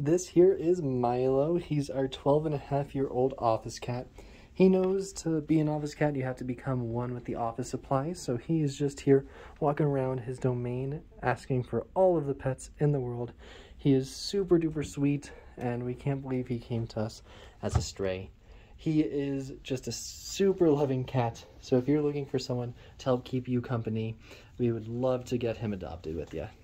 This here is Milo. He's our 12-and-a-half-year-old office cat. He knows to be an office cat, you have to become one with the office supplies, so he is just here walking around his domain asking for all of the pets in the world. He is super duper sweet, and we can't believe he came to us as a stray. He is just a super loving cat, so if you're looking for someone to help keep you company, we would love to get him adopted with you.